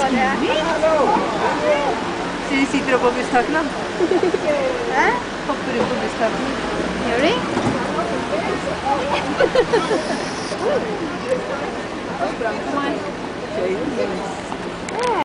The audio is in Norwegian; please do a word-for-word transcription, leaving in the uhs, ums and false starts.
Så vi sitter oppe på busstaken da. Hæ? Hopper rundt på busstaken. Gjør vi? Sprang på meg.